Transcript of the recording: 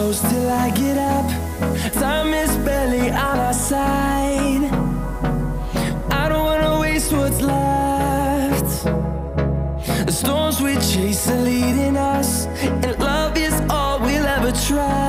close till I get up. Time is barely on our side. I don't wanna waste what's left. The storms we chase are leading us, and love is all we'll ever try.